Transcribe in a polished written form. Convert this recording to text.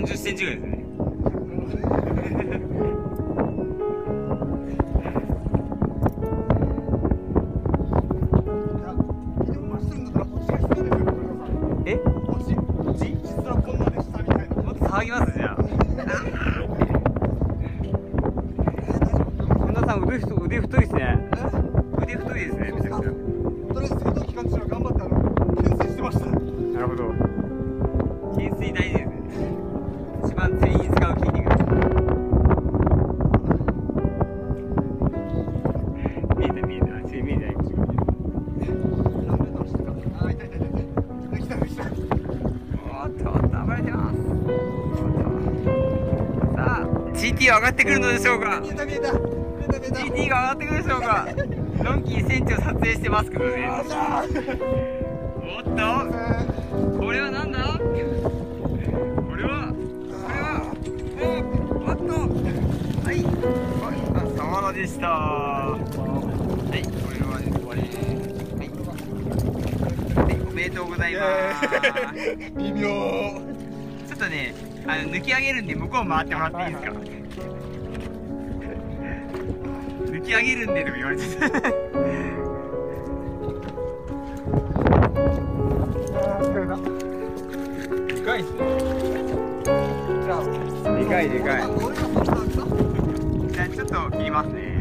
40センチぐらいですね。え？こっち？実はこんなでしたみたいな。もっと騒ぎますじゃあ。本田さん腕太いですね。腕太いですね。めちゃくちゃ。 とりあえず戦闘期間中は頑張って懸垂してました。 なるほど。懸垂大事ですね。一番釣りに使う筋肉。見えた見えた。釣り見えてないかもしれない。 何メートルしてたか。あ、痛い痛い痛い。できたできた。 おっと暴れてます。さあ GT は上がってくるのでしょうか。 見えた見えた。 GT が上がってくるでしょうか。ドンキー船長撮影してますけどね。おっとこれはなんだ。これはおっとはいあ、サワラでした。はいこれはですこれはいおめでとうございます。 微妙。 ちょっとね抜き上げるんで向こう回ってもらっていいですか。抜き上げるんでとか言われてた。でかいっすね。でかいでかい。じゃあちょっと切りますね。